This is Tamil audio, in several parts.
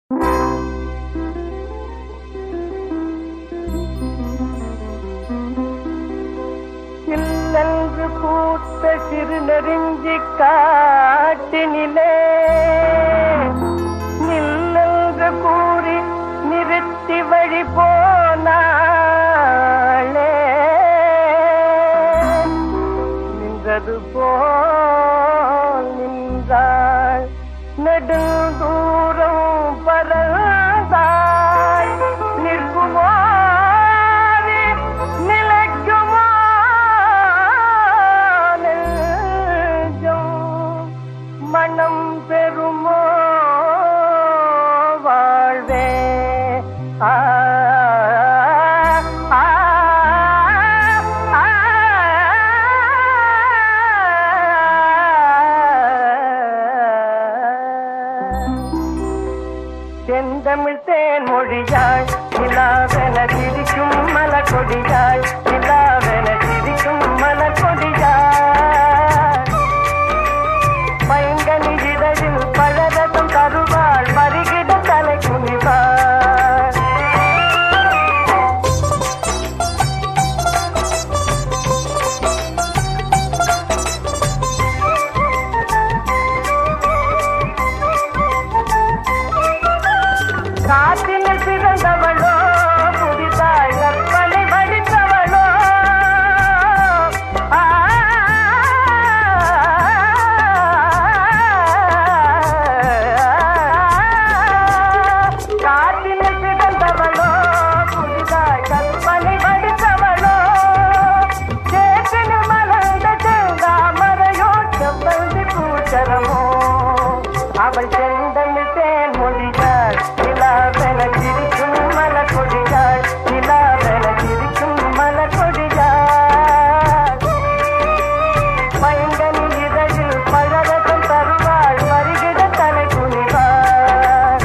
இல்லென்று பூத்த சிறு நெருஞ்சி காட்டினிலே நில்லென்று கூறி நிறுத்தி வழி போனாளே நின்றது போல் நின்றாள் நெடுந்தூரம் பறந்தாள் நிற்குமோ நிலைக்குமோ நெஞ்சம் மனம் பெறுமோ வாழ்வே செந்தமிழ் தேன் மொழியாய் நிலாவென சிரிக்கும் மலர் கொடியாய் நிலாவென சிரிக்கும் மலர் கொடியாய் பைங்கனி இதழில் பழரசம் தருவாள் மறுகிட தலை குனிவாள் காற்றினில் பிறந்தவளோ புதிதாய் கற்பனை வடித்தவளோ காற்றினில் பிறந்தவளோ புதிதாய் கற்பனை வடித்தவளோ சேற்றினில் மலர்ந்த செந்தாமரையோ செவ்வந்தி பூச்சரமோ அவள் செந்தமிழ் தேன் மொழியாள் நிலாவென சிரிக்கும் மலர் கொடியாள் நிலாவென சிரிக்கும் மலர் கொடியாள் பைங்கனி இதழில் பழரசம் தருவாள் வருகிற தலை குனிவாள்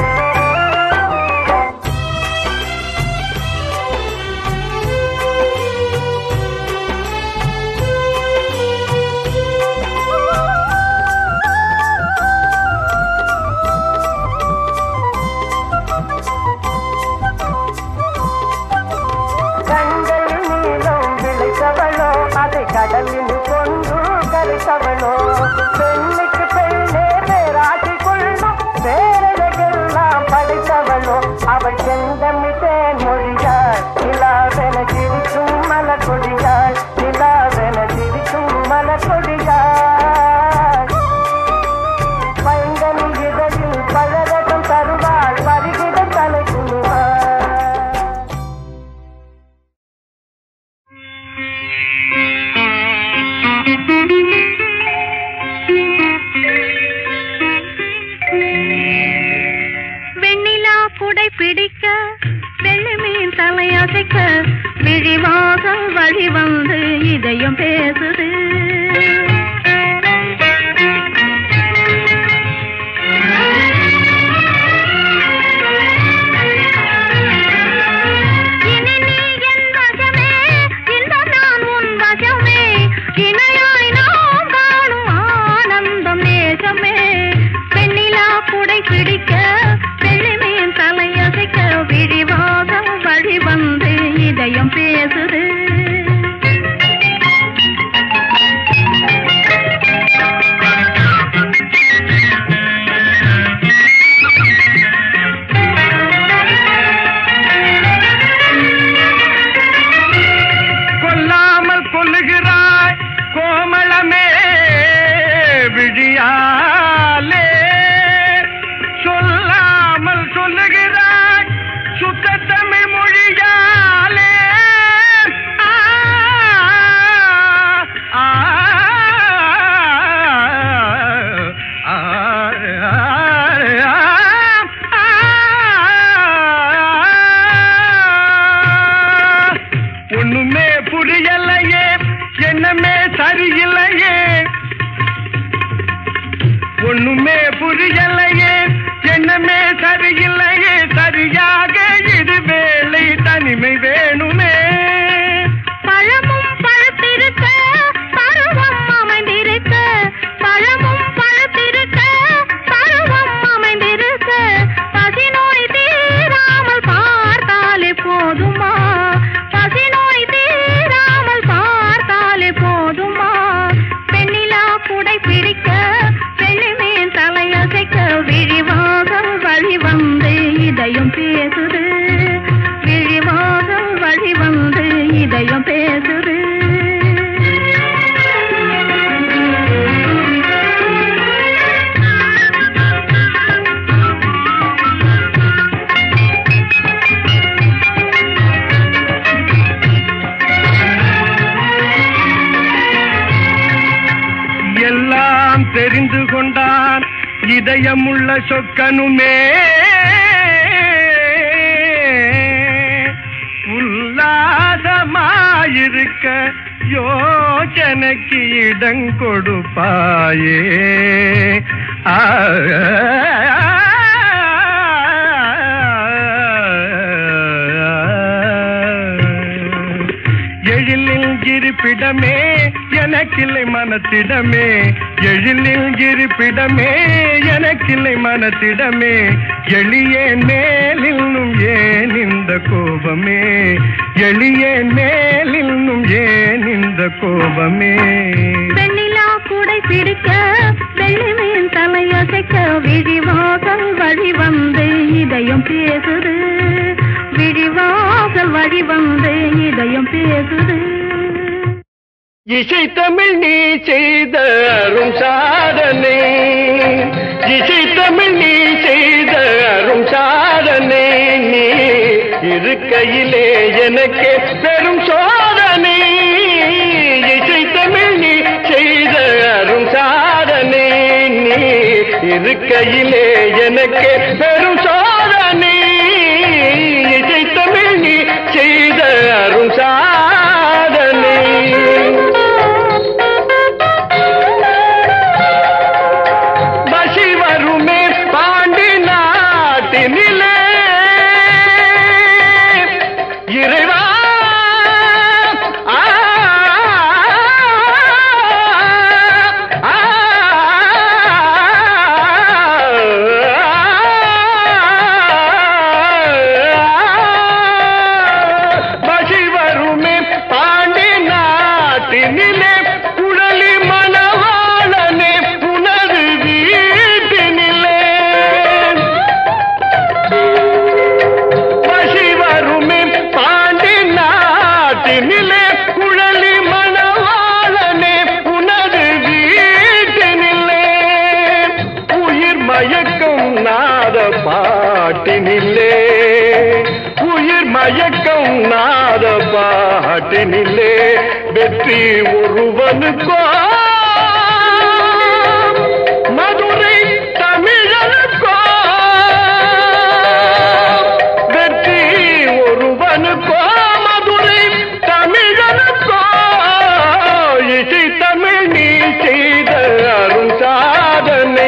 அதை கடலில் கொண்டு கரைத்தவளோ பெண்ணுக்கு பெண்ணே பேராட்சி கொள்ளும் பேரழகெல்லாம் படைத்தவளோ அவள் செந்தமிழ் தேன் மொழியாள் நிலாவென சிரிக்கும் மலர் கொடியாள் நிலாவென சிரிக்கும் மலர் கொடியாள் பைங்கனி இதழில் பழரசம் தருவாள் வருகிற தலை குனிவாள் வெண்ணிலா குடை பிடிக்க வெள்ளி மீன் தலையசைக்க விழிவாக வழி வந்து இதயம் பேசுது இனி நீ என் வசமே இந்த நான் உன் வசமே இணையாய் நாம் காணும் ஆனந்தம் நேசமே வெண்ணிலா குடை பிடிக்க வெள்ளி மீன் தலையசைக்க விழிவாக வழி வந்து இதயம் பேசுது கொல்லாமல் கொல்லுகிறாய் கோமளமே விழியாலே சொல்லாமல் சொல்லுகிறாய் சுத்த தமிழ் மொழியாலே ஒண்ணுமே புரியலையே என்னமே சரியில்லையே ஒண்ணுமே புரியலையே என்னமே சரியில்லையே சரியாக இது வேலை தனிமை வேணுமே பழமும் பழுத்திருக்க பருவம் அமைந்திருக்க பழமும் பழுத்திருக்க பருவம் அமைந்திருக்க பசி நோய் இதயமுள்ள சொக்கனுமே உல்லாசமாயிருக்க யோசனைக்கு இடம் கொடுப்பாயே. எழிலில் இருப்பிடமே எனக்கில்லை மனத்திடமே, எழிலில் இருப்பிடமே எனக்கில்லை மனத்திடமே, எளியேன் மேலின்னும் ஏன் இந்த கோபமே, எளியேன் மேலின்னும் ஏன் இந்த கோபமே. வெண்ணிலா கூடை பிடிக்க வெள்ளிமீன் தலையசைக்க விழிவாசல் வழி வந்து இதயம் பேசுது, விழிவாசல் வழி வந்து இதயம் பேசுது. இசை தமிழ் நீ செய்த அரும் சாதனை, இசை தமிழ் நீ செய்த அரும் சாதனை, நீ இருக்கையிலே எனக்கு பெரும் சோதனை. இசை தமிழ் நீ செய்த அரும் சாதனை, நீ இருக்கையிலே எனக்கு பெரும் சோதனை. இசை தமிழ் நீ செய்த அரும் சாதனை. பசி வருமே பாண்டி நாட்டினிலே இறைவா, பசி வருமே பாண்டி நாட்டினிலே குழலி மணவாளனே புனது வீட்டினிலே, பசி வருமே பாண்டி நாட்டினிலே குழலி மணவாளனே புனது வீட்டினிலே, உயிர் மயக்கம் நாத பாட்டினிலே, உயிர் மயக்கம் நாத பாட்டினிலே, வெற்றி ஒருவனுக்கோ மதுரை தமிழனுக்கோ, வெற்றி ஒருவனுக்கோ மதுரை தமிழனுக்கோ, இசை தமிழ் நீ செய்த அரும் சாதனை.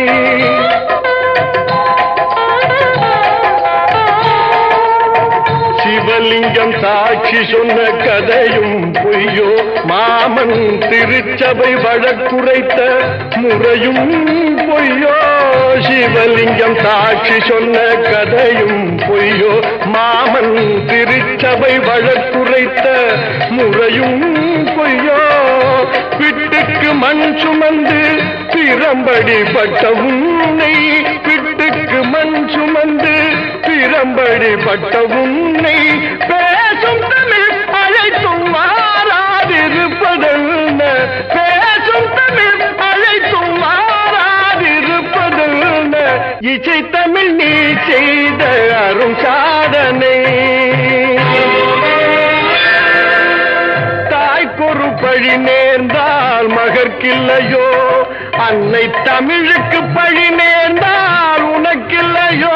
சிவலிங்கம் சாட்சி சொன்ன கதையும் பொய்யோ, மாமன் திருச்சபை வழக்குரைத்த முறையும் பொய்யோ, சிவலிங்கம் சாட்சி சொன்ன கதையும் பொய்யோ, மாமன் திருச்சபை வழக்குரைத்த முறையும் பொய்யோ, பிட்டுக்கு மண் சுமந்து பிரம்படி பட்ட உன்னை, பிட்டுக்கு மண் சுமந்து பிரம்படி பட்ட உன்னை, பேசும் தமிழ் அழைத்தும் வாராதிருப்பதென்ன, பேசும் தமிழ் அழைத்தும் வாராதிருப்பதென்ன, இசை தமிழ் நீ செய்த அரும் சாதனை. தாய்க்கொரு பழி நேர்ந்தால் மகற்கில்லையோ, அன்னை தமிழுக்கு பழி நேர்ந்தால் உனக்கில்லையோ,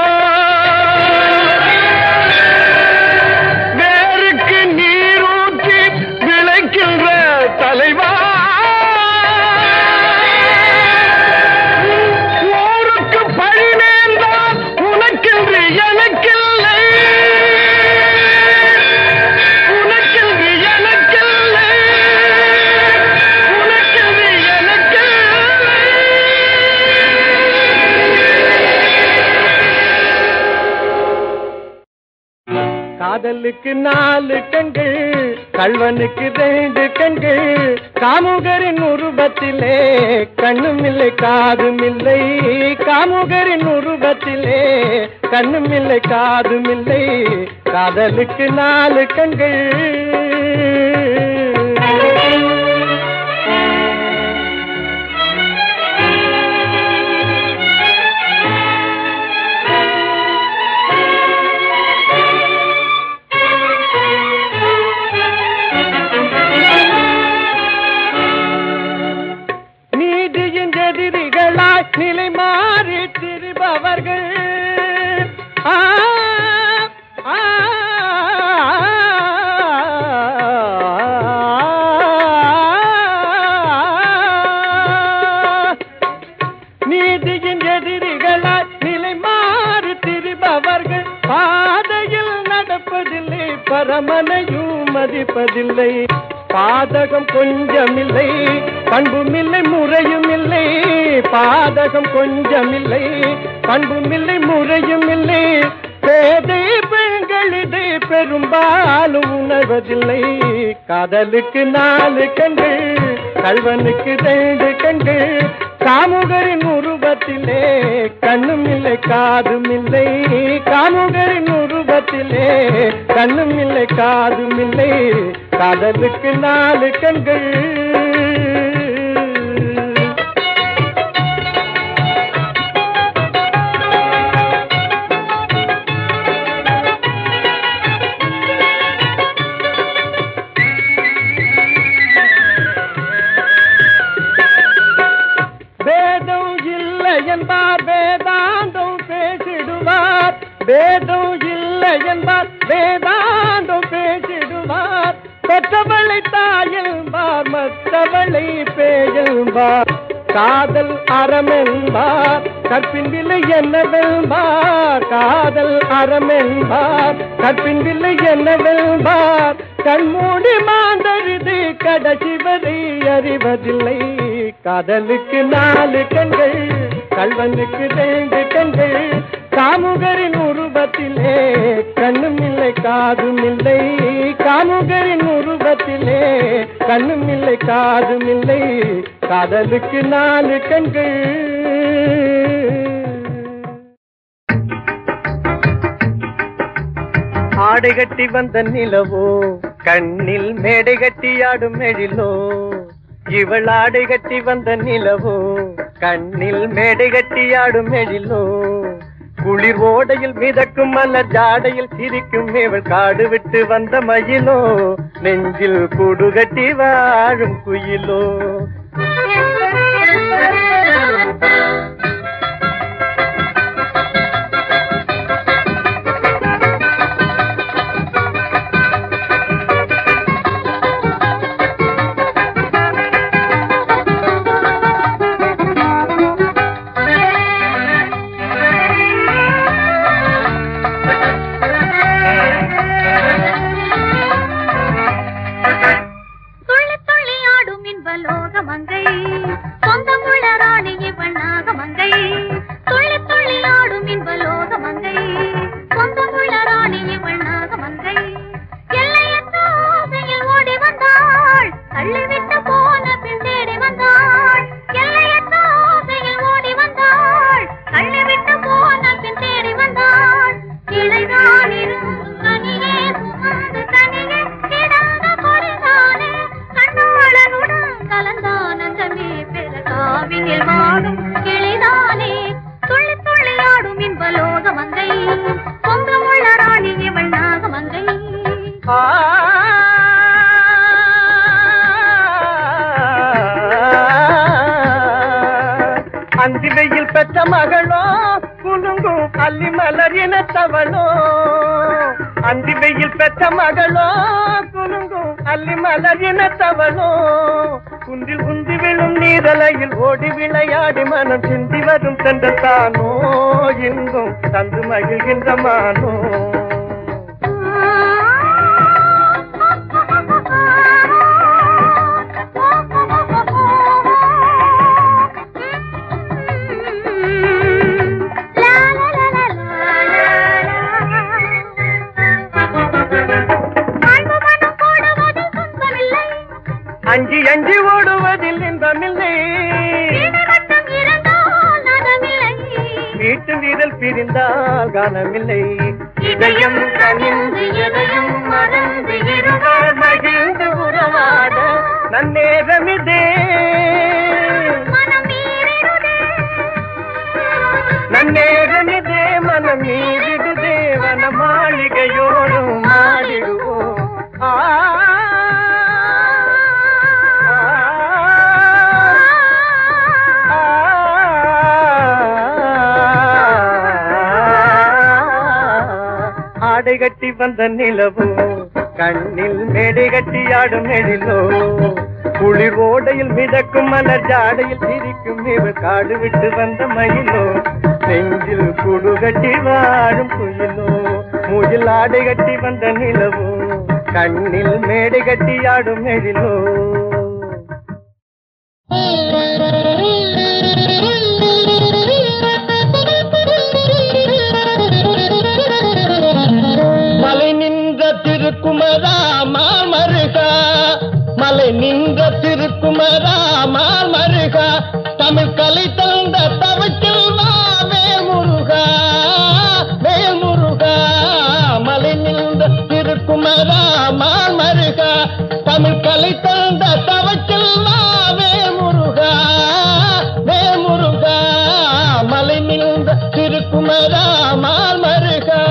வேருக்கு நீரூற்றி விளைக்கின்ற தலைவா, ஊருக்கு பழி நேர்ந்தால் உனக்கின்று எனக்கில்லை, உனக்கின்று எனக்கில்லை, உனக்கின்று எனக்கில்லை. காதலுக்கு 4 கண்கள், கள்வனுக்கு 2 கண்கள், காமுகரின் உருவத்திலே கண்ணும் இல்லை காதும் இல்லை, காமுகரின் உருவத்திலே கண்ணும் இல்லை காதும் இல்லை, காதலுக்கு 4 கண்கள். நிலை மாறி அரமனையும் மதிப்பதில்லை. பாதகம் கொஞ்சமில்லை, பண்புமில்லை, முறையும் இல்லை. பாதகம் கொஞ்சமில்லை, பண்புமில்லை, முறையும் இல்லை. பேதை பெண்களிடை பெரும்பாலும் உணர்வதில்லை. காதலுக்கு 4 கண்கள், கள்வனுக்கு 2 கண்கள். காமுகரின் உருவத்திலே கண்ணும் இல்லை காதும் இல்லை. காமுகரின் உருவத்திலே கண்ணும் இல்லை காதும் இல்லை. காதலுக்கு 4 கண்கள். வேதம் இல்லை என்பார் வேதாந்தம் பேசிடுவார். வேதம் இல்லை என்பார் வேதாந்தம் பேசிடுவார். பெற்றவளை தாயென்பார், மற்றவளை பேயென்பார். காதல் அறமென்பார், கற்பின் விலை என்னவென்பார். காதல் அறமென்பார், கற்பின் விலை என்னவென்பார். கண்மூடி மாந்தரிது கடைசி வரை அறிவதில்லை. காதலுக்கு 4 கண்கள், கள்வனுக்கு 2 கண்கள். காமுகரின் உருவத்திலே கண்ணும் இல்லை காதும் இல்லை. காமுகரின் உருவத்திலே கண்ணும் இல்லை காதும் இல்லை. காதலுக்கு 4 கண்கள். ஆடை கட்டி வந்த நிலவோ, கண்ணில் மேடை கட்டி ஆடும் எழிலோ. இவள் ஆடை கட்டி வந்த நிலவோ, கண்ணில் மேடை கட்டி ஆடும் எழிலோ. குளிர் ஓடையில் மிதக்கும் மலர் ஜாடையில் சிரிக்கும் இவள் காடு விட்டு வந்த மயிலோ. நெஞ்சில் கூடு கட்டி வாழும் குயிலோ. அந்திவையில் பெற்ற மகளோ, குலுங்கும் அல்லி மலர் இனத்தவளோ. அந்திவையில் பெற்ற மகளோ, குலுங்கும் அல்லி மலர் இனத்தவளோ. குந்தில் குந்தி விழும் நீரலையில் ஓடி விளையாடி மனம் சிந்தி வரும் சென்றத்தானோ. இன்றும் தந்து மகிழ்கின்ற மானோ. அஞ்சி அஞ்சி ஓடுவதில் இன்பமில்லை. வீட்டு வீரல் பிரிந்தால் கானமில்லை. இதயம் கனிந்து எதையும் மறந்து இருவர் மகிழ்ந்து உறவாட நன்னேரமிதே. நன்னேரமிதே மனம் மீறிடுதே. வன மாளிகையோடும் மாறிடுவோம். ஆடை கட்டி வந்த நிலவோ, கண்ணில் மேடை கட்டி ஆடும் எழிலோ. குளிர் ஓடையில் மிதக்கும் மலர் ஜாடையில் சிரிக்கும் இவள் காடு விட்டு வந்த மயிலோ. நெஞ்சில் குடு கட்டி வாழும் குயிலோ. நெஞ்சில் ஆடை கட்டி வந்த நிலவோ கண்ணில் மேடை கட்டி ஆடும் எழிலோ மலை நின்ற திருக்குமரா மாமருகா மலை நின்ற திருக்குமரா மாமருகா தமிழ் கலை தந்த தவத்தில் வேல் முருகா வேல் முருகா மலை நின்ற திருக்குமரா மாமருகா தமிழ் கலை தந்த தவத்தில் வேல் முருகா வேல் முருகா மலை நின்ற திருக்குமரா மாமருகா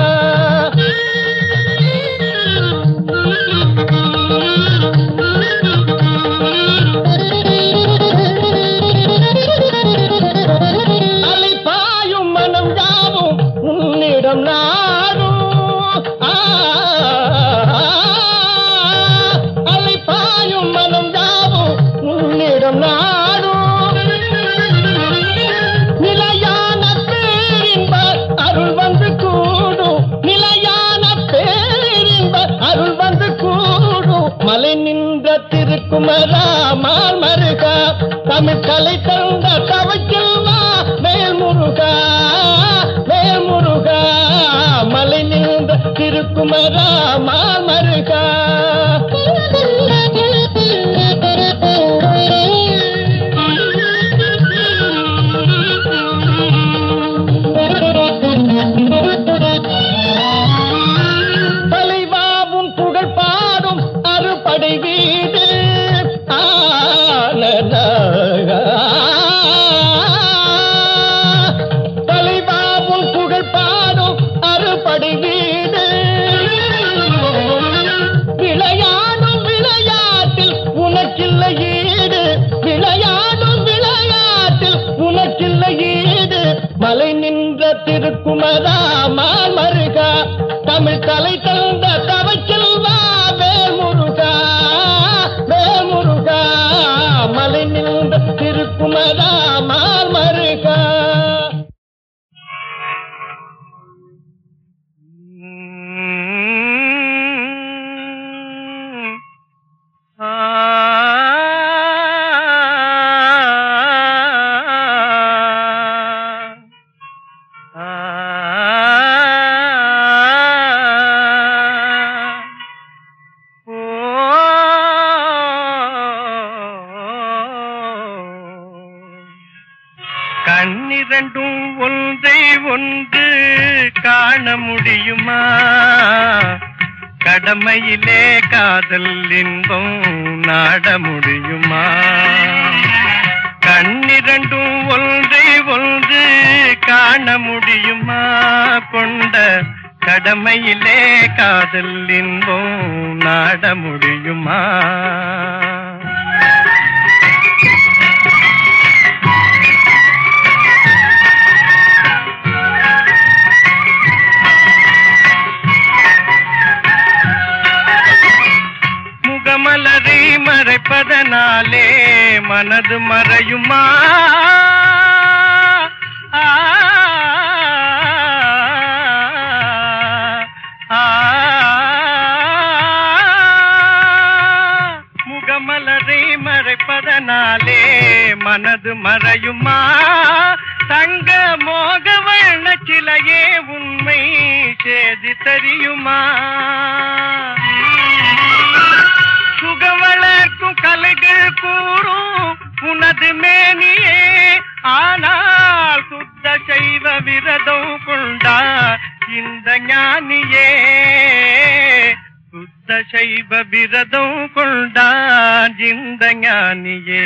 திருக்குமரா மாமருகா தமிழ் கலை தந்த தவத்தில் வேல் முருகா வேல் முருகா மலை நின்ற திருக்குமரா மாமருகா தலைவாவும் புகழ் பாடும் அறுபடை வீடு தலைவாவும் புகழ் பாடும் அறுபடை வீடு விளையாடும் விளையாட்டில் உனக்கில்ல ஈடு விளையாடும் விளையாட்டில் உனக்கில்ல ஈடு மலை நின்ற திருக்குமரா மாமருகா தமிழ் கலை தந்த தவத்தில் வேல் முருகா வேல் முருகா மலை நின்ற திருக்குமரா மாமருகா கண்ணிரண்டும் ஒன்றை ஒன்று காண முடியுமா கடமையிலே காதல் இன்பம் நாட முடியுமா கண்ணிரண்டும் ஒன்றை ஒன்று காண முடியுமா கொண்ட கடமையிலே காதல் இன்பம் நாட முடியுமா முகமலரை மறைப்பதனாலே மனது மறையுமா முகமலரை மறைப்பதனாலே மனது மறையுமா தங்க மோக வண்ண சிலையே உண்மை செய்தி தெரியுமா சுகவளர்க்கும் கலைகள் கூறும் உனது மேனியே ஆனால் சுத்த சைவ விரதம் கொண்டார் இந்த ஞானியே சுத்த சைவ விரதம் கொண்டார் இந்த ஞானியே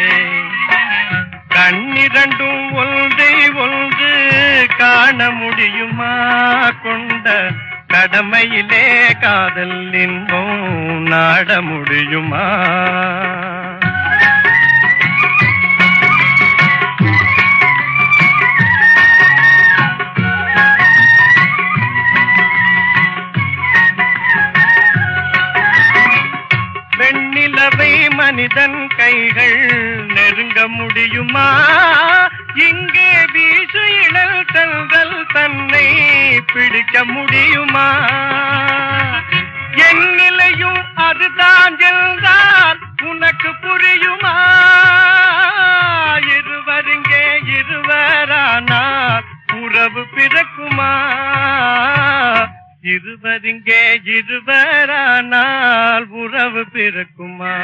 கண்ணிரண்டும் ஒன்றை ஒன்று காண முடியுமா கொண்ட கடமையிலே காதல் இன்பம் நாட முடியுமா வெண்ணிலவை மனிதன் கைகள் நெருங்க முடியுமா இங்கே வீசு இழல் தங்கள் தன்னை பிடிக்க முடியுமா? என் நிலையும் அதுதான் என்றால் உனக்கு புரியுமா? இருவருங்கே இருவரானால் உறவு பிறக்குமா? இருவருங்கே இருவரானால் உறவு பிறக்குமா?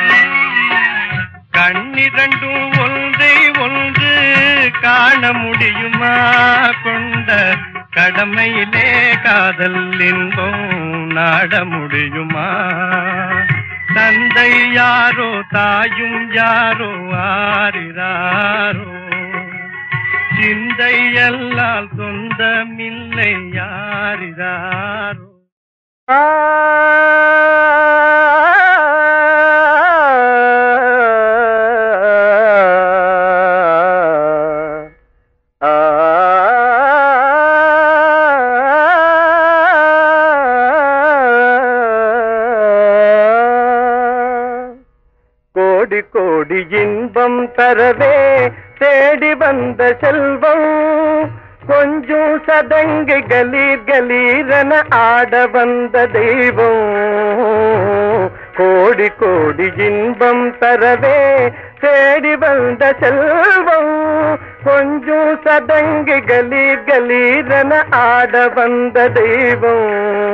கண்ணிரண்டும் ஒன்றை ஒன்று காண முடியுமா? கொண்ட கடமையிலே காதல் இன்பம் நாட முடியுமா? தந்தை யாரோ தாயும் யாரோ ஆரிராரோ, சிந்தையல்லால் சொந்தமில்லை யாரிராரோ. கோடி கோடி இன்பம் தரவே தேடி வந்த செல்வம், கொஞ்சம் சதங்கு கலீர் கலீரென ஆட வந்த தெய்வம். கோடி கோடி இன்பம் தரவே தேடி வந்த செல்வம், கொஞ்சம் சதங்கு கலீர் கலீரென ஆட வந்த தெய்வம்.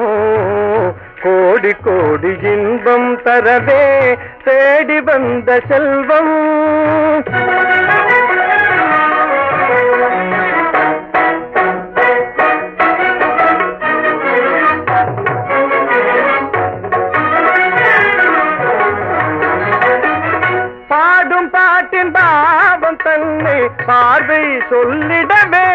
கோடி கோடி இன்பம் தரவே தேடி வந்த செல்வம். பாடும் பாட்டின் பாவம் தன்னை பார்வை சொல்லிடவே,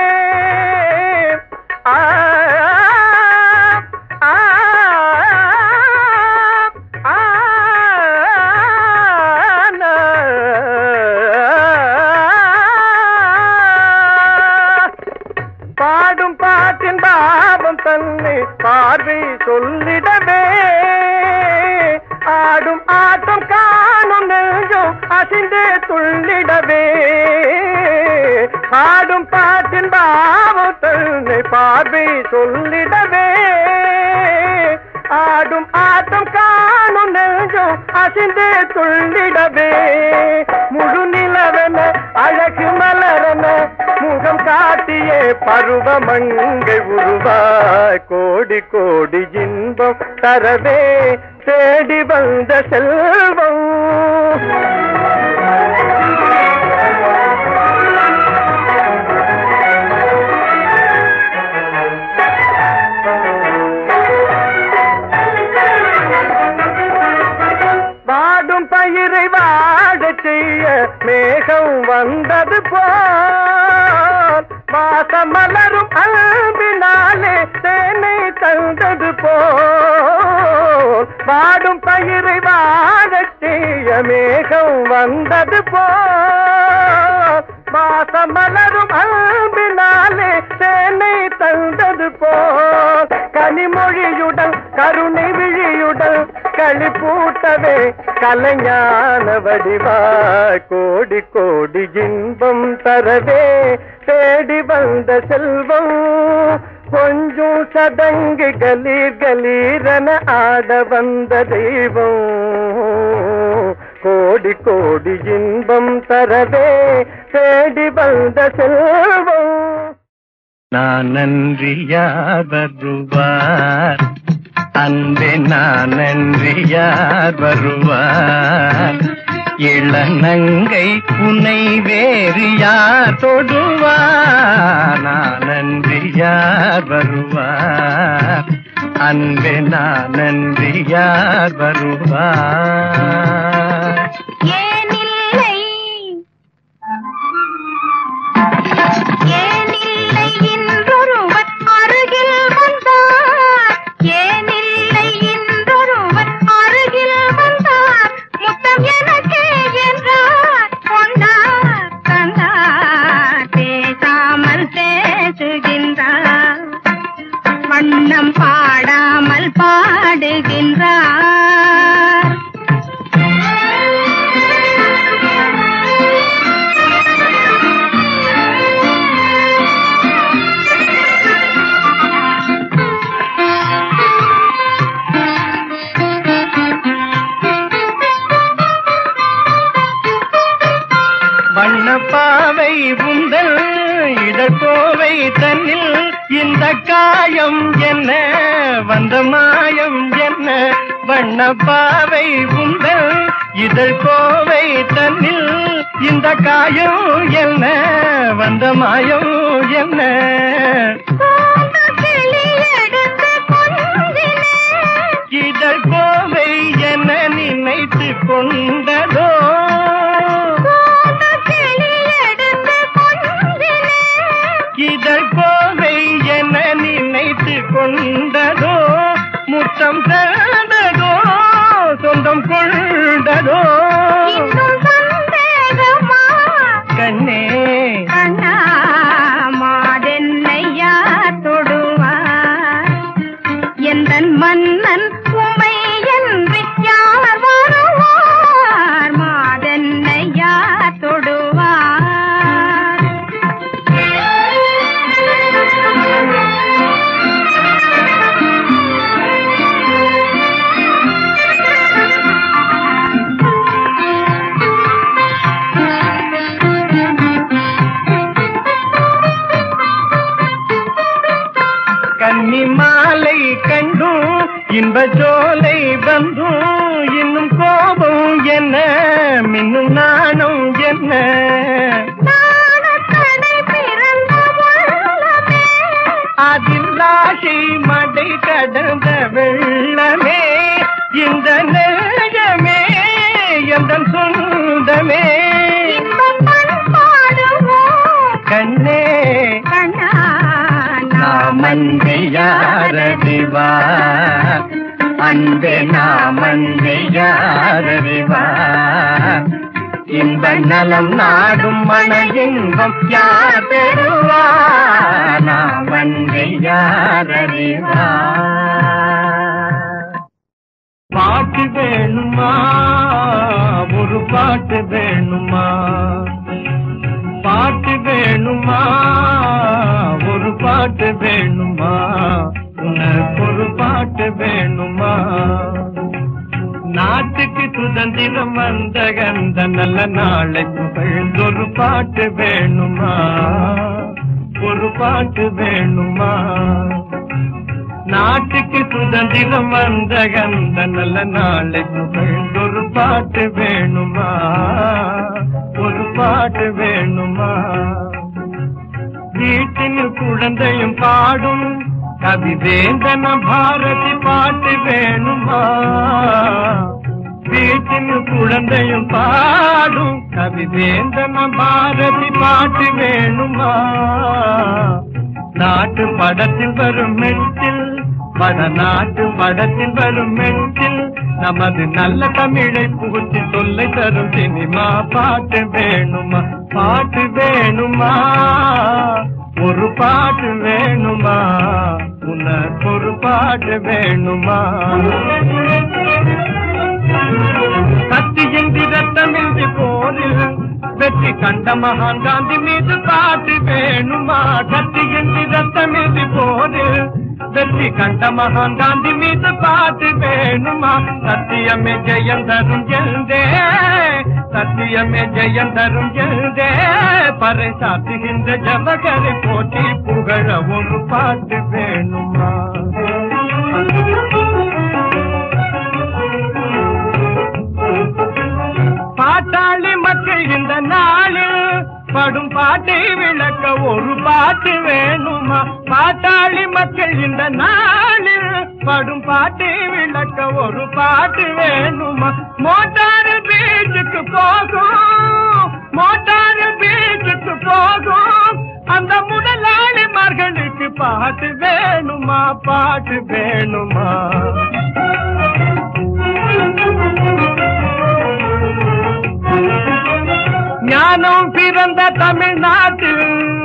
பாடும் பாட்டின் பாவம் தன்னை பார்வை சொல்லிடவே, ஆடும் ஆட்டம் காணும் நெஞ்சம் அசிந்தே துள்ளிடவே. ஆடும் பாட்டின் பாவம் தன்னை பார்வை சொல்லிடவே, ஆடும் ஆட்டம் காணும் நெஞ்சம் அசிந்தே துள்ளிடவே. முழு நிலவென அழகு மலரென முகம் காட்டியே பருவமங்கை உருவாய், கோடி கோடி இன்பம் தரவே தேடி வந்த செல்வம். வாடும் பயிரை வாடச் செய்ய மேகம் வந்தது போல், வாசமலரும் அன்பினாலே தேனை தந்தது போல். வாடும் பயிரை வாடச் செய்ய மேகம் வந்தது போல், வாசமலரும் அன்பினாலே தேனை தந்தது போல். கனிமொழியுடன் கருணை விழியுடன் களிப்பூட்டவே கலைஞான வடிவாய், கோடி கோடி இன்பம் தரவே தேடி வந்த செல்வம். கொஞ்சம் சதங்கு கலீர் கலீரென ஆட வந்த தெய்வம். கோடி கோடி இன்பம் தரவே தேடி வந்த செல்வம். நான் நன்றியார் வருவார் அன்பே, நான் நன்றியார் வருவார். இளநங்கை புனை வேறு யார் தொடுவார்? நான் நன்றியார் வருவார் அன்பே, நான் நன்றியார் வருவார். வண்ணம் பாடாமல் பாடுகின்றார். காயம் என்ன வந்த மாயம் என்ன வண்ண பாவை உங்கள் இதழ் கோவை தன்னில் இந்த காயம் என்ன வந்த மாயம் என்ன இதழ் கோவை என நினைத்து கொண்டதோ இதழ் கோவை என நினைத்து கொண்டதோ முத்தம் தந்ததோ சொந்தம் கொண்டதோ கண்ணே கண்ணா மாதென்னையா தொடுவார் எந்தன் மன்னன் உமை என்று யார் வருவார் மாதென்னையா தொடுவார் கன்னி மாலை கண்டும் இன்ப ஜோலை வந்தும் இன்னும் கோபம் என்ன மின்னும் நாணம் என்ன அதில் ஆசை மடை கடந்த வெள்ளமே இந்த நெஞ்சமே எந்தன் சொந்தமே கண்ணே நாமன்பே யாரறிவா அன்பே நாமன்பே யாரறிவா இன்ப நலம் நாடும் மன இன்பம் யார் பெறுவா நாமன்பே யாரறிவா பாட்டு வேணுமா ஒரு பாட்டு வேணுமா பாட்டு வேணுமா ஒரு பாட்டு வேணுமா உனக்கு ஒரு பாட்டு வேணுமா நாட்டுக்கு சுதந்திரம் வந்த கந்த நல்ல நாளை புகழ்ந்தொரு பாட்டு வேணுமா ஒரு பாட்டு வேணுமா நாட்டுக்கு சுதந்திரம் வந்த கந்த நல்ல நாளை புகழ்ந்தொரு பாட்டு வேணுமா ஒரு பாட்டு வேணுமா வீட்டின் குழந்தையும் பாடும் கவிவேந்தன பாரதி பாட்டு வேணுமா வீட்டின் குழந்தையும் பாடும் கவிவேந்தன பாரதி பாட்டு வேணுமா நாட்டு படத்தில் வரும் மெட்டில் வடநாட்டு படத்தில் வரும் மெட்டில் நமது நல்ல தமிழை புகுத்தி சொல்லை தரும் சினிமா பாட்டு வேணுமா பாட்டு வேணுமா ஒரு பாட்டு வேணுமா உனக்கு ஒரு பாட்டு வேணுமா கத்தியின்றி ரத்தமின்றி போரில் வெற்றி கண்ட மகான் காந்தி மீது பாட்டு வேணுமா கத்தியின்றி ரத்தமின்றி போரில் வெற்றி கண்ட மகான் காந்தி மீது பாட்டு வேணுமா சத்தியமே ஜெயம் தரும் எழுந்தே சத்தியமே ஜெயம் தரும் எழுந்தே பறை சாத்துகின்ற ஜவகரை போட்டி புகழ ஒரு பாட்டு வேணுமா பாட்டாளி மக்கள் இந்த நாளில் படும் பாட்டை விளக்க ஒரு பாட்டு வேணுமா பாட்டாளி மக்கள் இந்த நாளில் படும் பாட்டை விளக்க ஒரு பாட்டு வேணுமா மோட்டாறு பீச்சுக்கு போகும் மோட்டாறு பீச்சுக்கு போகும் அந்த முதலாளிமார்களுக்கு பாட்டு வேணுமா பாட்டு வேணுமா ஞானம் பிறந்த தமிழ்நாட்டில்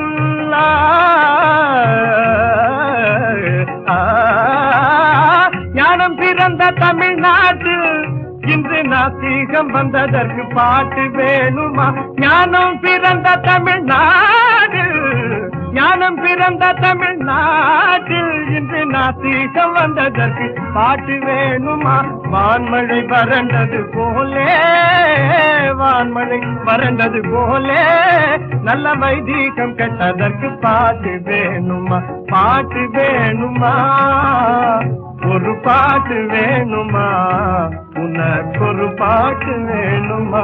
ஞானம் பிறந்த தமிழ்நாட்டில் இன்று நாத்திகம் வந்ததற்கு பாட்டு வேணுமா ஞானம் பிறந்த தமிழ்நாடு ஞானம் நாதம் பிறந்த தமிழ்நாட்டில் இன்று நாத்திகம் வந்ததற்கு பாட்டு வேணுமா? வான்மழை வறண்டது போலே, வான்மழை வறண்டது போலே, நல்ல வைதீகம் கெட்டதற்கு பாட்டு வேணுமா? பாட்டு வேணுமா? ஒரு பாட்டு வேணுமா? உனக்கு ஒரு பாட்டு வேணுமா?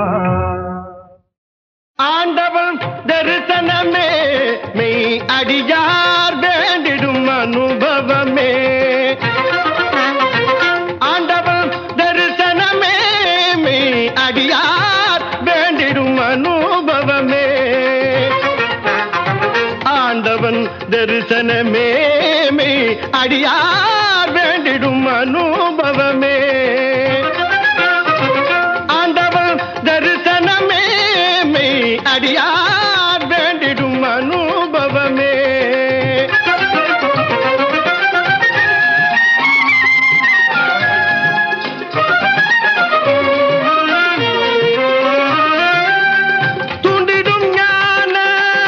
ஆண்டவன் தரிசனமே மெய் அடியார் வேண்டிடும் அனுபவமே. ஆண்டவன் தரிசனமே மெய் அடியார் வேண்டிடும் அனுபவமே. ஆண்டவன் தரிசனமே மெய் அடியார் வேண்டிடும் அனுபவமே. ஆண்டவன் தரிசனமே அடியார் வேண்டிடும் அனுபவமே. தூண்டிடும் ஞான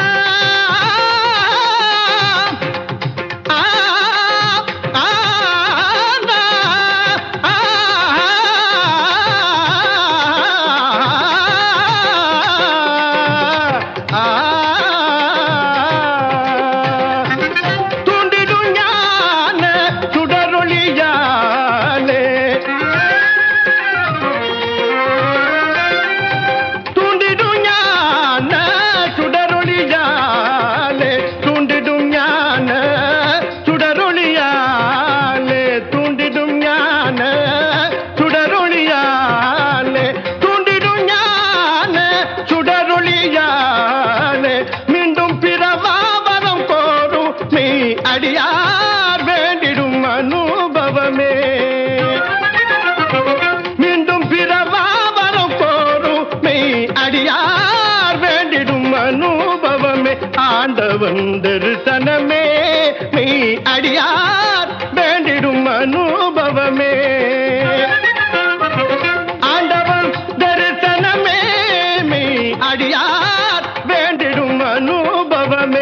அடியார் வேண்டிடும் அனுபவமே. மீண்டும் பிறவாவரம் போரும் மெய் அடியார் வேண்டிடும் அனுபவமே. ஆண்டவன் தரிசனமே மெய் அடியார் வேண்டிடும் அனுபவமே. ஆண்டவன் தரிசனமே மெய் அடியார் வேண்டிடும் அனுபவமே.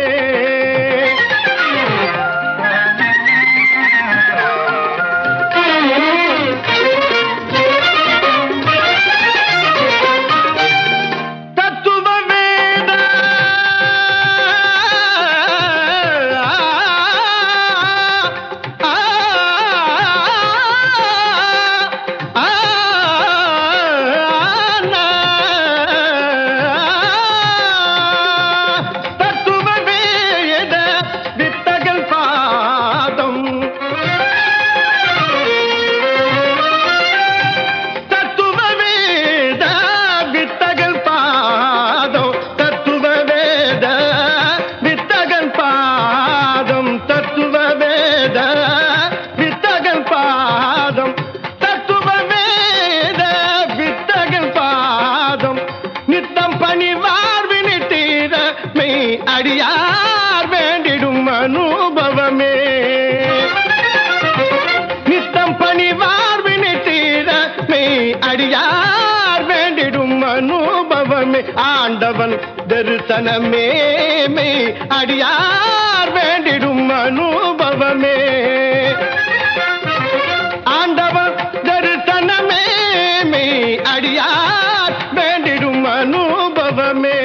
அடியார் வேண்டிடும் அனுபவமே. நித்தம் பணிவார் வினைத்தீர மெய் அடியார் வேண்டிடும் அனுபவமே. ஆண்டவன் தரிசனமே மெய் அடியார் வேண்டிடும் அனுபவமே. ஆண்டவன் தரிசனமே மெய் அடியார் வேண்டிடும் அனுபவமே.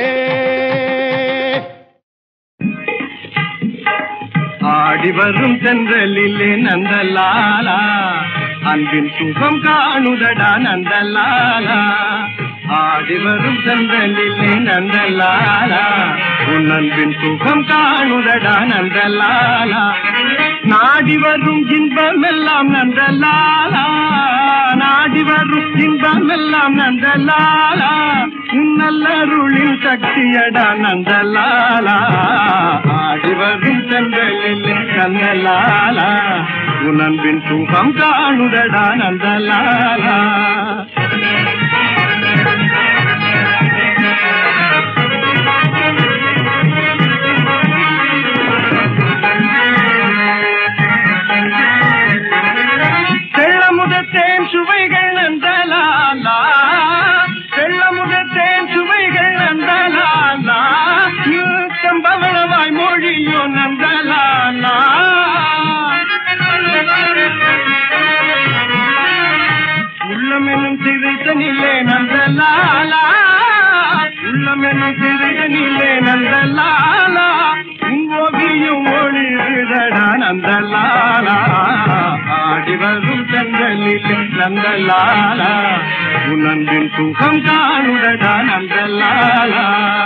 ஆடி வரும் தென்றலிலே நந்தலாலா, அன்பின் சுகம் காணுதடா நந்தலாலா. ஆடி வரும் தென்றலிலே நந்தலாலா, உன் அன்பின் சுகம் காணுதடா நந்தலாலா. நாடி வரும் இன்பமெல்லாம் நந்தலாலா, நாடி வரும் இன்பமெல்லாம் நந்தலாலா. உன் நல்லருளின் சக்தியடா நந்தலாலா. ஆடி வரும் தென்றலிலே நந்தலாலா, உன் அன்பின் சுகம் காணுதடா நந்தலாலா. தேன் சுவைகள் நந்தலாலா, வெள்ளமுதத்தேன் சுவைகள் நந்தலாலா. தம்பவளவாய் மொழியோ சிறுகனிலே நந்தலாலா உள்ளம் என்னும் சிறுகனிலே நந்தலாலா ஓவியும் ஒளி விடடா நந்தலாலா ஆடி வரும் செங்கலிலே நந்தலாலா உனந்தின் சுகம் காணுடடா நந்தலாலா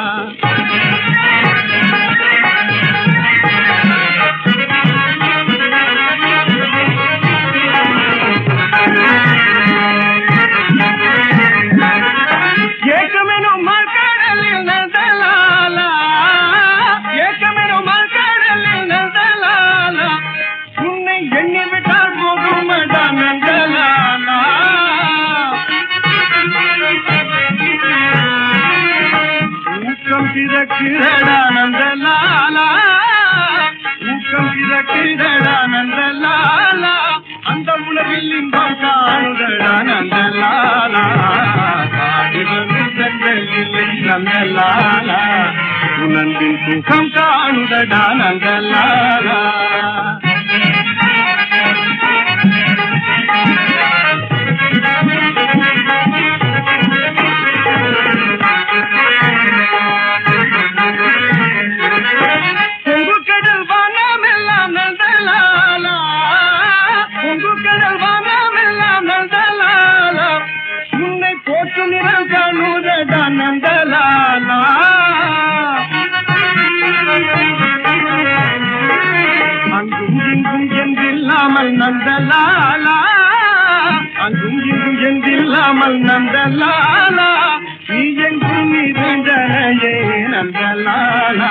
கிரடா நந்தலாலா ஊக்கம் கிரடா நந்தலாலா அந்த உலகில் இன்பம் காணுதடா நந்தலாலா செங்கலிலே நந்தலாலா உனந்தின் சுகம் காணுதடா நந்தலாலா நந்தலாலா அங்கும் இங்கும் என்றில்லாமல் நந்தலாலா அங்கும் இங்கும் என்றில்லாமல் நந்தலாலா நீ எங்கும் நிறைந்தனையே நந்தலாலா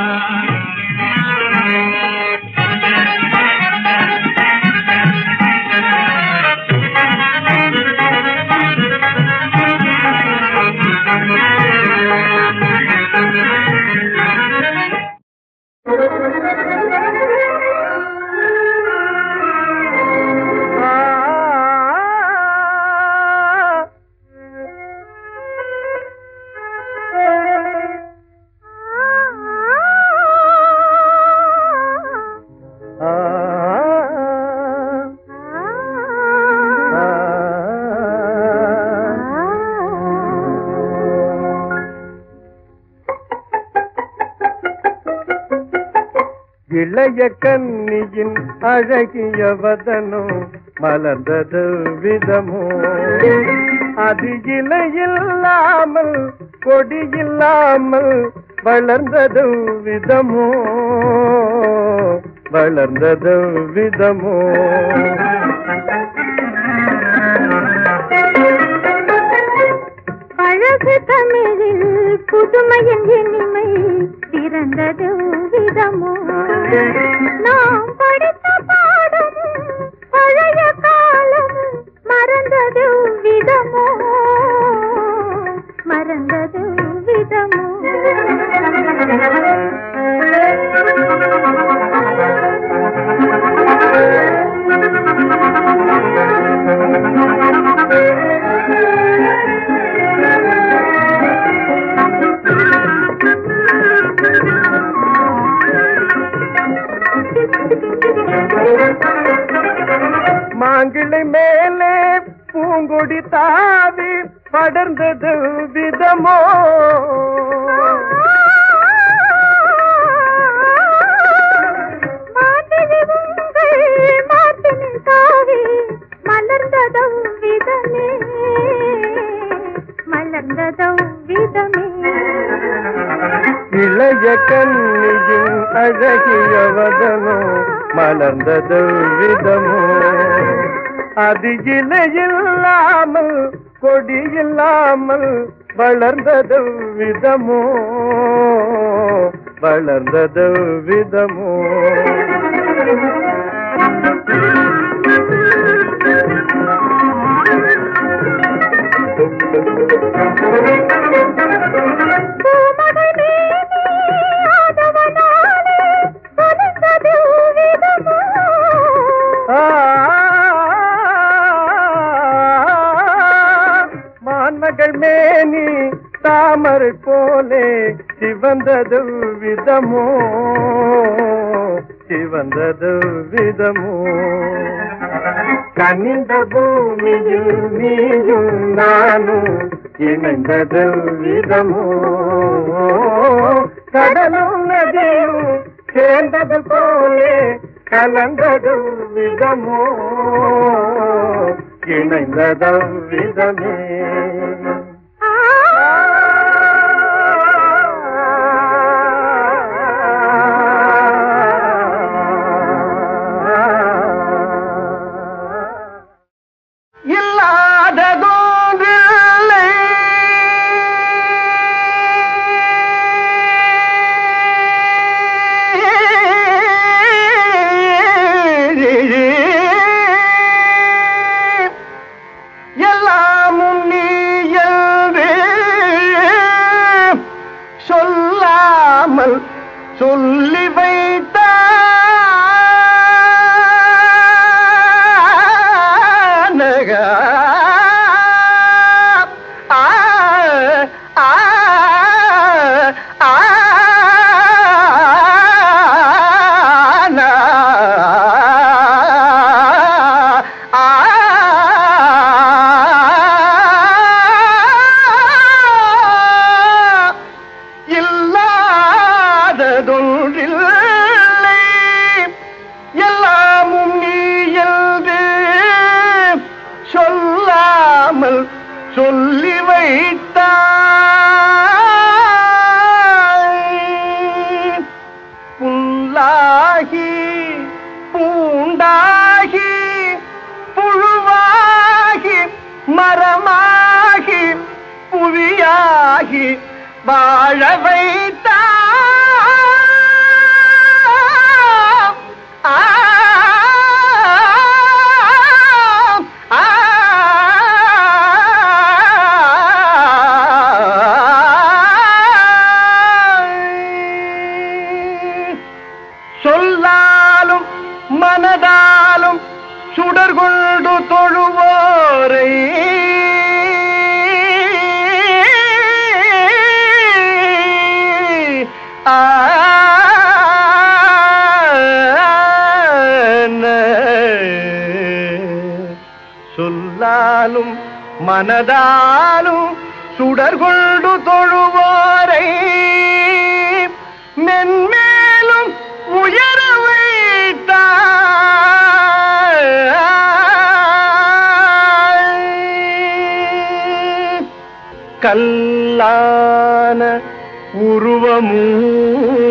இளைய கன்னியின் அழகிய வதனோ மலர்ந்தது விதமோ அது இலையில்லாமல் கொடியில்லாமல் வளர்ந்தது விதமோ வளர்ந்தது விதமோ அழகு தமிழில் புதுமையின் இனிமை பிறந்தது விதமோ நாம் படித்த பாடம் பழைய காலம் மறந்தது விதமோ மறந்தது விதமோ மாங்கிளை மேலே பூங்கொடி தாவி படர்ந்தது விதமோ மலர்ந்ததோ விதமே மலர்ந்ததோ விதமே இளைய கன்னியின் அழகிய வதனோ மலர்ந்தது விதமோ அது இலையில்லாமல் கொடியில்லாமல் வளர்ந்தது விதமோ வளர்ந்தது விதமோ மான்மகள் மேனி தாமரை போலே சிவந்தது விதமோ சிவந்தது விதமோ கனிந்த பூமியில் நீயும் நானும் இணைந்தது விதமோ கடலும் நதியும் சேர்ந்தது போலே கலந்தது விதமோ இணைந்தது விதமே சொல்லி வைத்த சொல்லி வைத்தாய் புல்லாகி பூண்டாகி புழுவாகி மரமாகி புவியாகி வாழ வைத்தாய் சொல்லாலும் மனதாலும் சுடர் கொண்டு தொழுவோரை சொல்லாலும் மனதாலும் சுடர் கொண்டு தொழுவோரை மென்மேலும் உயர வைத்தாய் கல்லான உருவமும்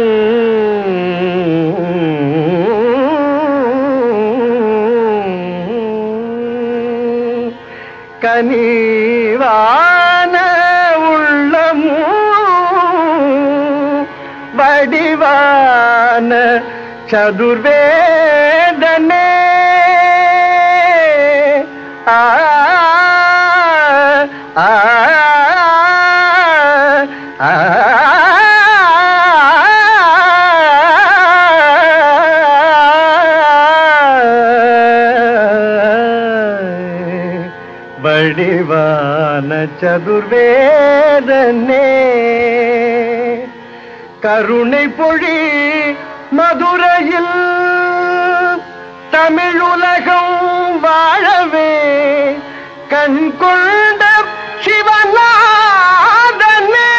கனிவான உள்ளமும் வடிவான சதுர்வேதனே ஆ ஆ ஆ வடிவான சதுர்வேதனே கருணை பொழி மதுரையில் தமிழுலகம் வாழவே கண் கொண்ட சிவநாதனே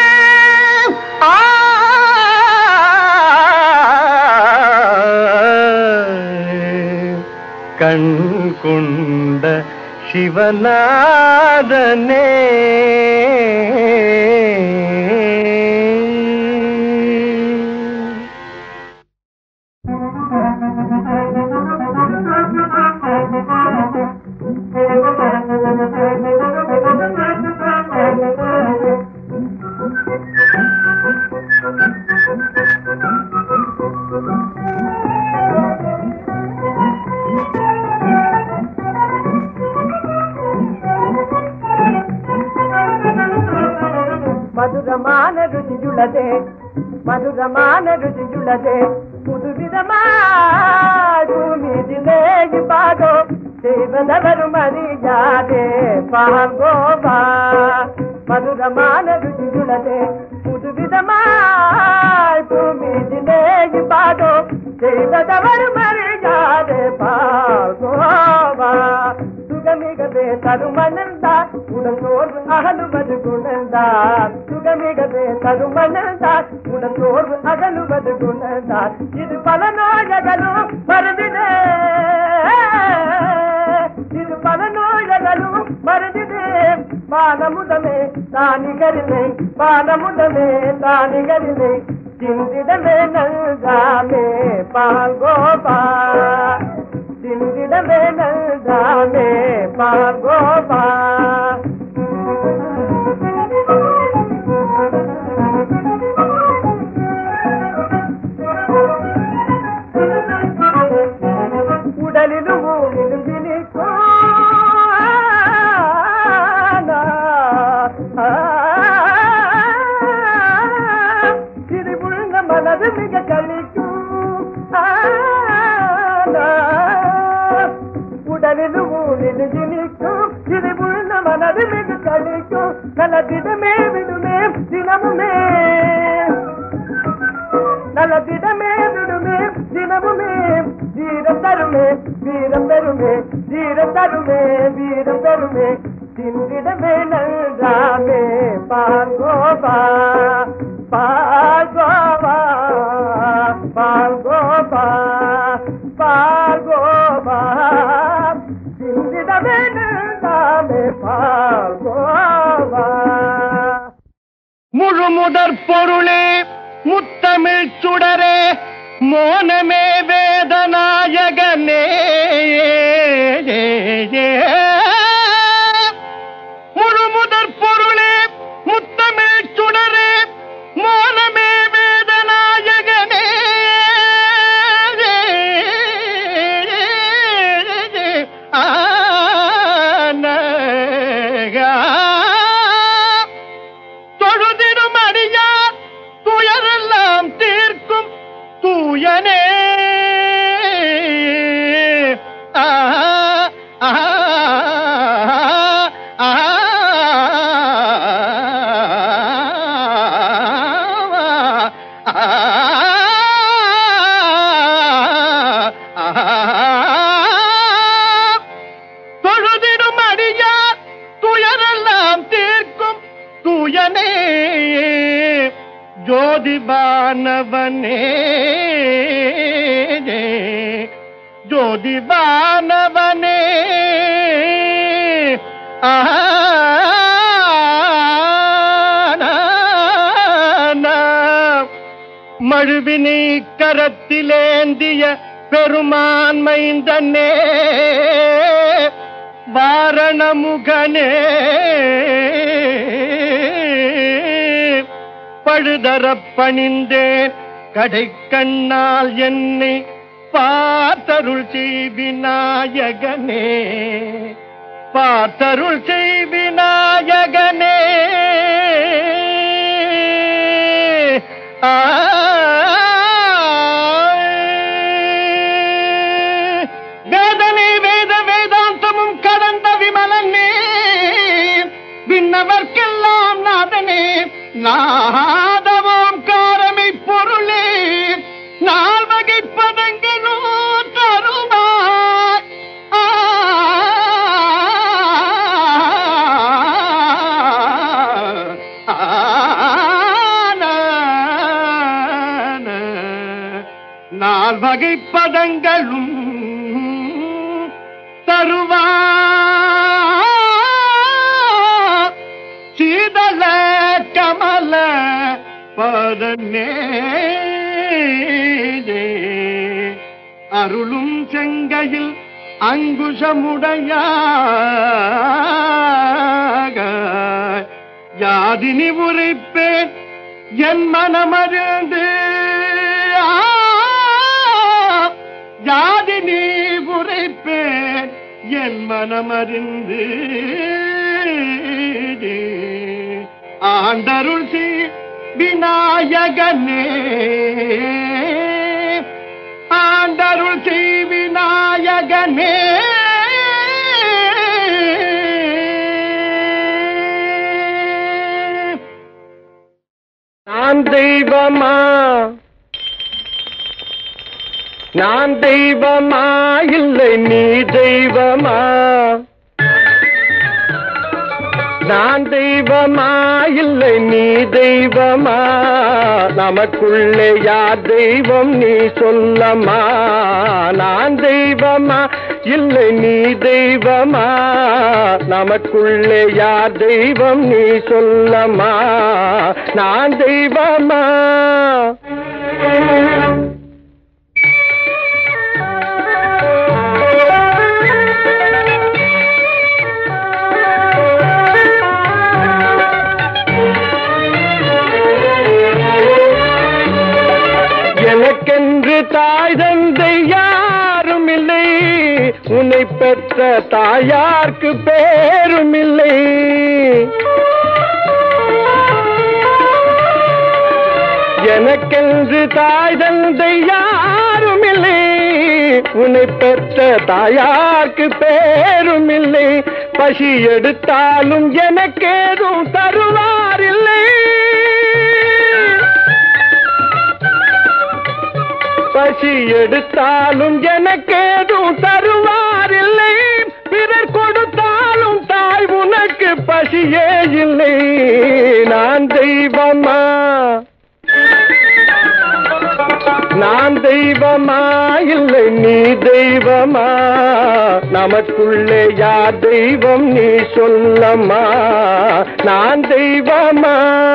கண் கொண்ட சிவநாதனே மதுரமான ருச்சியுள்ளதே மதுரமான ருச்சியுள்ளதே புதுவிதமாய் பூமியிலே பாதோ செய்வதவரும் அறியாதே பாங்கோவா மதுரமான ருச்சியுள்ளதே புதுவிதமாய் பூமியிலே பாதோ செய்வதவரும் அறியாதே பாங்கோவா தருமணந்தா உடல் சோர்வு அகலுவது குணந்தா சுகமிகவே தருமணந்தா உடல் சோர்வு அகலுவது குணந்தா இது பல நோயகலும் மருந்தினே இது பல நோயகலும் மருந்தினே பானமுதமே தானிகரினை பானமுதமே தானிகரினை சிந்திடமே நல்காமே பால்கோபா சிந்திடமே நல்காமே பால்கோபா உடலிலும் ஊரிலும் விழிக்கும் சிறிபுழுங்க மனது மிக கழிக்கும் உடலிலும் ஊரிலும் விழிக்கும் சிறிபுழுங்க மனது மிக கழிக்கும் நலத்திடமே விடுமே தினமுமே நலத்திடமே விடுமே தினமுமே வீரம் தருமே வீரம் பெருமே வீரம் தருமே வீரம் பெருமே சிந்திடமே நல்காமே பால்கோபா பால்கோபா பால்கோபா பால்கோபா சிந்திடமே நல்காமே பால்கோபா முழுமுதற் பொருளே முத்தமிழ் சுடரே மோனமே வேதநாயகனே முழுமுதற் பொருளே முத்தமிழ் சுடரே மோனமே வேதநாயகனே தொழுதிடும் அடியார் துயரெல்லாம் தீர்க்கும் தூயனே தொழுதிடும் அடியார் துயரெல்லாம் தீர்க்கும் தூயனே ஜோதிபானவனே ஜோதிபானவனே மழுவினை கரத்திலேந்திய பெருமான் மைந்தனே வாரணமுகனே பழுதரப் பணிந்தேன் கடைக்கண்ணால் என்னை பார்த்தருள் செய்விநாயகனே பார்த்தருள் செய்விநாயகனே வேதனை வேத வேதாந்தமும் கடந்த விமலனே விண்ணவர்க்கெல்லாம் நாதனே நாதவோம் காரமை பொருளே நால் வகை பதங்களோ தருவாய் நால் வகை பதங்களும் தருவாய் சீதள கமல பதனே அருளும் செங்கையில் அங்குஷமுடைய யாதினி உரைப்பேன் என் மனமறிந்து யாதினி உரைப்பேன் என் மனமறிந்து ஆண்டருள் விநாயகனே ஆண்டருள் விநாயகனே நான் தெய்வமா நான் தெய்வமா இல்லை நீ தெய்வமா நான் தெய்வமா இல்லை நீ தெய்வமா, நமக்குள்ளே யார் தெய்வம் நீ சொல்லம்மா. நான் தெய்வமா இல்லை நீ தெய்வமா, நமக்குள்ளே யார் தெய்வம் நீ சொல்லம்மா. நான் தெய்வமா. எனக்கென்று தாய் தந்தை யாரும் இல்லை, உன்னை பெற்ற தாயார்க்கு பேரும் இல்லை. எனக்கென்று தாய் தந்தை யாரும் இல்லை, உன்னை பெற்ற தாயார்க்கு பேரும் இல்லை. பசி எடுத்தாலும் எனக்கேதும் தருவாரில்லை. பசி எடுத்தாலும் எனக்கேதும் தருவாரில்லை. பிறர் கொடுத்தாலும் தாய் உனக்கு பசியே இல்லை. நான் தெய்வமா, நான் தெய்வமா இல்லை நீ தெய்வமா, நமக்குள்ளே யார் தெய்வம் நீ சொல்லம்மா. நான் தெய்வமா.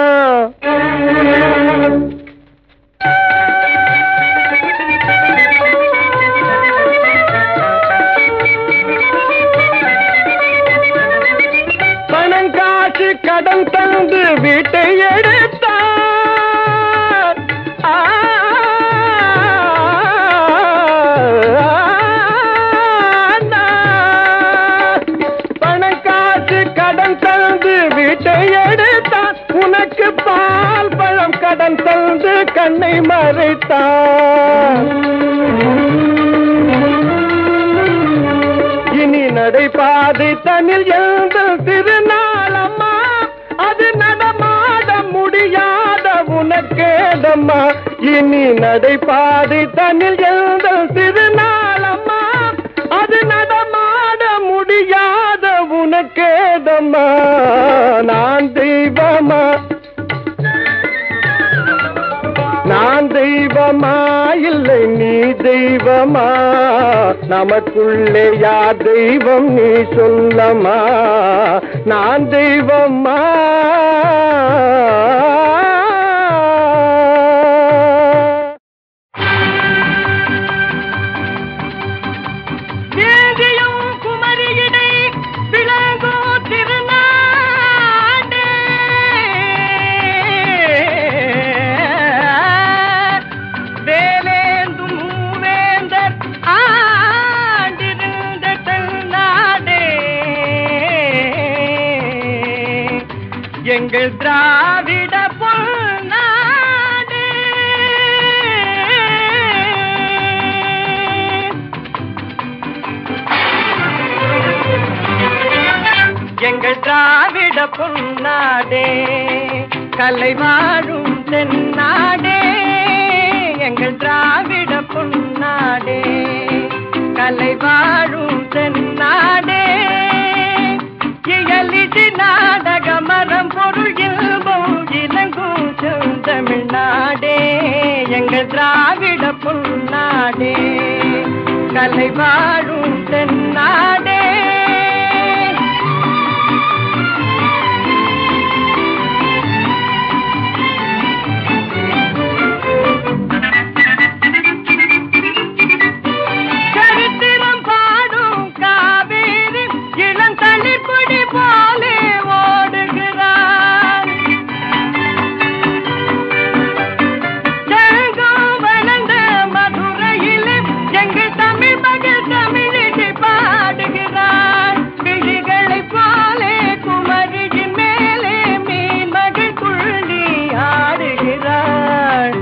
பணம் காசு கடன் தந்து வீட்டை எடுத்தார். பணம் காசு கடன் தந்து வீட்டை எடுத்தார். உனக்கு பால் பழம் கடன் தந்து கண்ணை மறைத்தார். இனி நடைபாதை தனில் எழுந்த திருநாளம்மா, அது நடமாட முடியாத உனக்கேதம்மா. இனி நடைபாதை தனில் எழுந்த திருநாளம்மா, அது நடமாட முடியாத உனக்கேதம்மா. நான் தெய்வமா, நான் தெய்வமா இல்லை நீ தெய்வமா, நமக்குள்ளே யார் தெய்வம் நீ சொல்லம்மா. நான் தெய்வமா. தேதியும் குமரியிடை விளங்கோ திருநாடே, வேலேந்தும் மூவேந்தர் ஆண்டிருந்த தென்னாடே, எங்கள் திராவிட பொன்னாடே. எங்கள் திராவிட பொன்னாடே, கலை வாழும் தென்னாடே. எங்கள் திராவிட பொன்னாடே, கலை வாழும் தென்னாடே. இயலிசை நாடக மரம் பொருள் இல்பம் இலங்கும் செந்தமிழ்நாடே. எங்கள் திராவிட பொன்னாடே, கலை வாழும் தென்னாடே. சரித்திரம் பாடும் காவேரி இளந்தளிர்கொடி போலே ஓடுகிறார். செங்கம் வளர்ந்த மதுரையிலே எங்கள் தமிழ் மகள் தமிழிசை பாடுகிறார். விழிகளைப் போலே குமரியின் மேலே மீன் மகள் துள்ளி ஆடுகிறார்.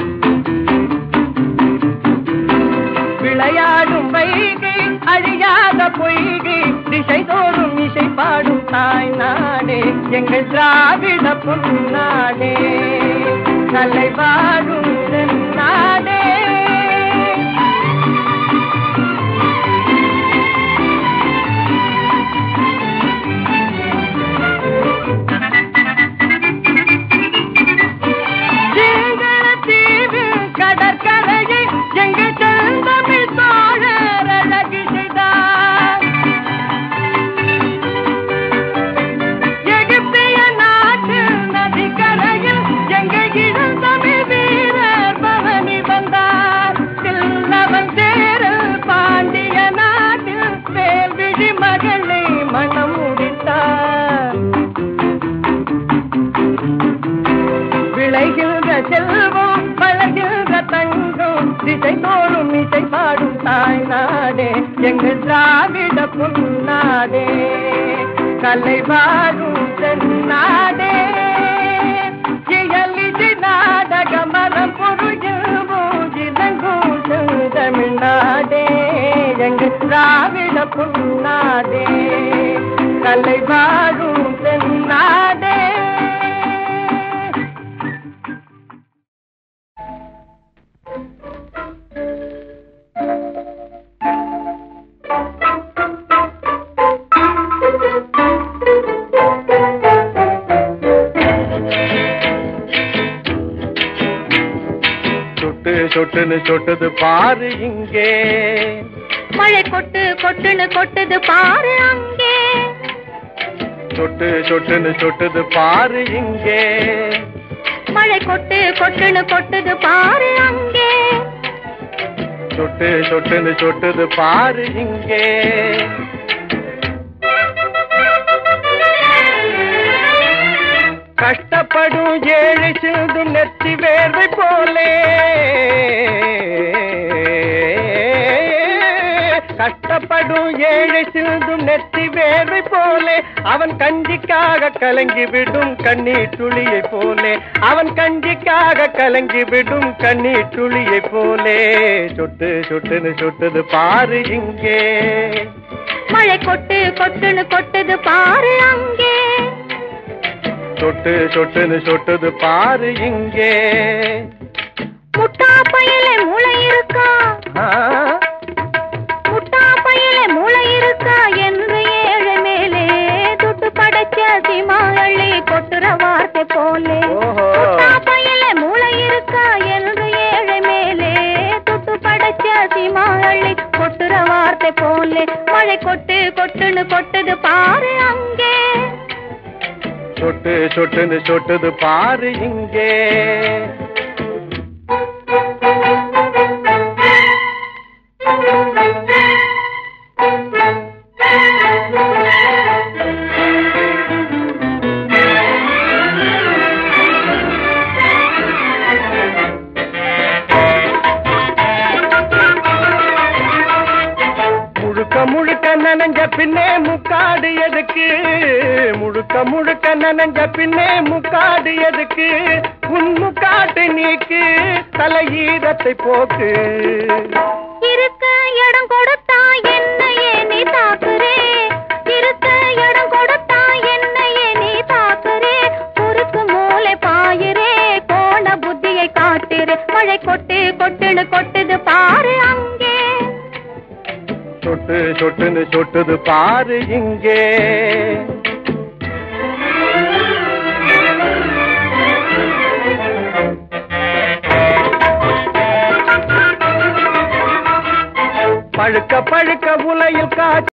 விளையாடும் வைகை அழியாத பொய்கை, திசை தோறும் இசை பாடும் தாய் நாடே. எங்கள் திராவிட பொன்னாடே, கலை வாழும் தென்னாடே. மகளை மனம் முடித்தார். விளைகின்ற செல்வம் வளர்கின்ற தங்கம் திசை தோறும் இசை பாடும் தாய் நாடே எங்கள் திராவிட பொன்னாடே கலை வாழும் தென்னாடே இயலிசை நாடக மரம் பொருளும் இளங்கும் தமிழ்நாடே எங்கள் திராவிட பொன்னாடே கலை வாழும் தென்னாடே. சொட்டுன்னு சொட்டுது பாரு இங்கே மழை கொட்டு கொட்டுன்னு கொட்டுது பாரு அங்கே. சொட்டு சொட்டுன்னு சொட்டுது பாரு இங்கே மழை கொட்டு கொட்டுன்னு கொட்டுது பாரு அங்கே. சொட்டு சொட்டுன்னு சொட்டுது பாரு இங்கே கஷ்டப்படும் ஏழை சிந்தும் நெத்தி வேர்வை போலே கஷ்டப்படும் ஏழை சிந்தும் நெத்தி வேர்வை போலே அவன் கஞ்சிக்காக கலங்கி விடும் கண்ணீர் துளியை போலே அவன் கஞ்சிக்காக கலங்கி விடும் கண்ணீர் துளியை போலே சொட்டு சொட்டுன்னு சொட்டுது பாரு இங்கே மழை கொட்டு கொட்டுன்னு கொட்டுது பாரு அங்கே. சொட்டு சொட்டுன்னு சொட்டுது பாரு இங்கே முட்டா பையில மூளை இருக்கா முட்டா பையில மூளை இருக்கா என்று ஏழை மேலே துட்டு படைச்ச சிமாளி கொட்டுற வார்த்தை போலே. முட்டா பையில மூளை இருக்கா என்று ஏழை மேலே துட்டு படைச்ச சிமாளி கொட்டுற வார்த்தை போலே மழை கொட்டு கொட்டுன்னு கொட்டுது பாரு அங்கே. சொட்டு சொட்டுன்னு சொட்டுது பாரு இங்கே முழுக்க நனஞ்ச பின்னே முக்காடு எதுக்கு முழுக்க முழுக்க நனஞ்ச பின்னே முக்காடு எதுக்கு உன் முக்காட்டு நீக்கு தலையீரத்தை போக்கு இருக்க இடம் கொடுத்தா என்னையே நீ தாக்குறே இருக்க இடம் கொடுத்தா என்னையே நீ தாக்குறே குறுக்கு மூளை பாயிரே கோண புத்தியை காட்டுறே மழை கொட்டு கொட்டுன்னு கொட்டுது பாரு அங்கே. சொட்டு சொட்டுன்னு சொட்டுது பாரு இங்கே பழுக்க பழுக்க உலையில் காய்ச்சி